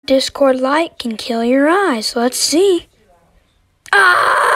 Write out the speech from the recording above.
Discord light can kill your eyes. Let's see. Ah!